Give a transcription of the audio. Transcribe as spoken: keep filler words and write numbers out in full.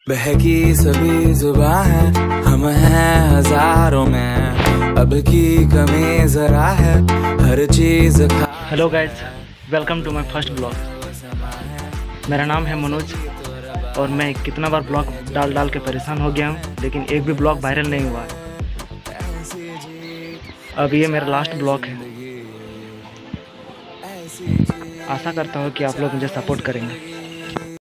बहकी सभी जुबां है, हम हैं हजारों में, अब की कमी जरा है, हर चीज खा। Hello guys, welcome to my first blog. मेरा नाम है मनोज और मैं कितना बार ब्लॉग डाल डाल के परेशान हो गया हूँ, लेकिन एक भी ब्लॉग वायरल नहीं हुआ है। अब ये मेरा लास्ट ब्लॉग है। आशा करता हूँ कि आप लोग मुझे सपोर्ट करेंगे।